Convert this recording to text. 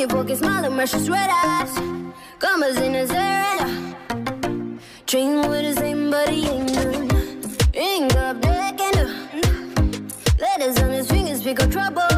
your fucking smile and precious red eyes. Commas in his hair. Dream with the same, but he ain't none. Ain't got black and let his on his fingers pick up trouble.